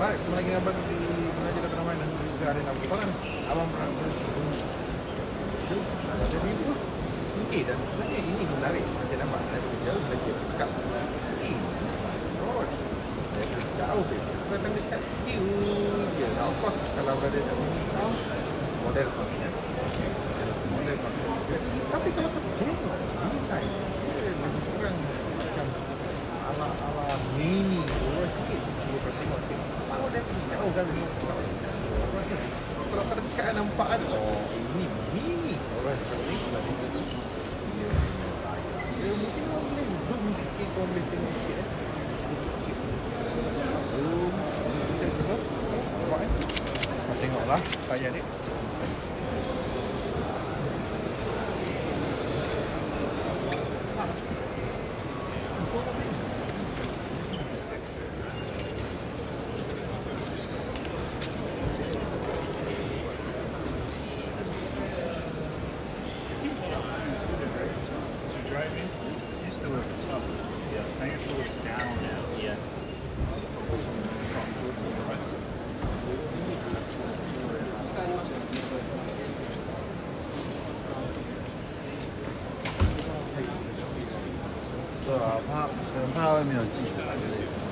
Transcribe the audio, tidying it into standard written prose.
Baik, cuma lagi abang di mana kata nama dan juga ada nama kan. Abang pernah jadi itu dan sebenarnya ini menarik macam nampak saya jauh saja cakap oh saya jauh datang dekat je of course kalau berada dekat sini model konsep tapi kalau kita tengok design lebih kurang macam ala mini sikit cuba tengok sikit dia jauh kan kalau pada dekat nampak ada ini mini orang seperti ni dia mungkin orang boleh zoom sikit orang boleh tengok sikit zoom kita cuba nampak kita tengoklah saya ni对啊，怕外面有记者之类的。